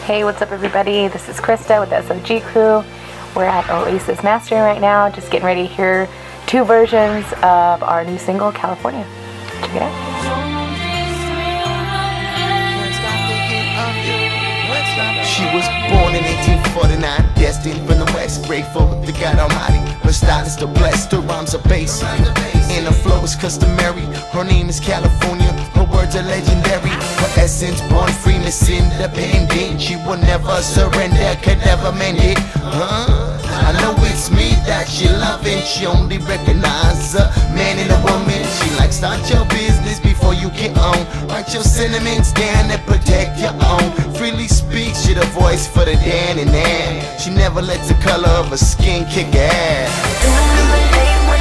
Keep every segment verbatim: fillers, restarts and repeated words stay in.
Hey, what's up everybody? This is Krista with the S O G crew. We're at Oasis Mastering right now, just getting ready to hear two versions of our new single, California. Check it out. She was born in eighteen forty-nine, destined from the west. Grateful to God Almighty, her style is still blessed. Her rhymes are bass, and her flow is customary. Her name is California, her words are legendary. Her essence, born free, Miss Independent. She will never surrender, could never mend it. Huh? I know it's me that she loving. She only recognize a man and a woman. She likes start your business before you get on. Write your sentiments down and protect your own. Freely speak, she the voice for the dan and nan. She never lets the color of her skin kick her ass.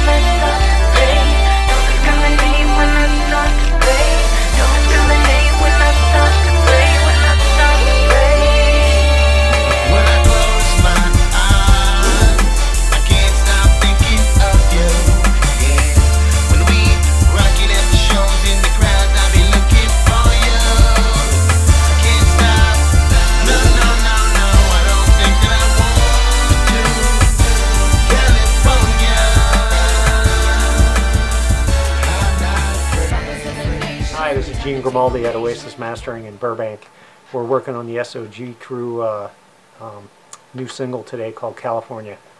Hi, this is Machine Grimaldi at Oasis Mastering in Burbank. We're working on the S O G crew uh, um, new single today called California.